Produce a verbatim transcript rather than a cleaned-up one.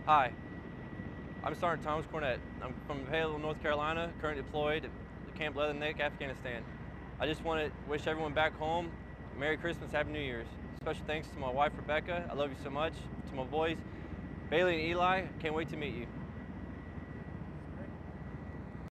Hi, I'm Sgt Thomas Cornett. I'm from Fayetteville, North Carolina, currently deployed at Camp Leatherneck, Afghanistan. I just want to wish everyone back home Merry Christmas, Happy New Year's. Special thanks to my wife, Rebecca. I love you so much. To my boys, Bailey and Eli, can't wait to meet you.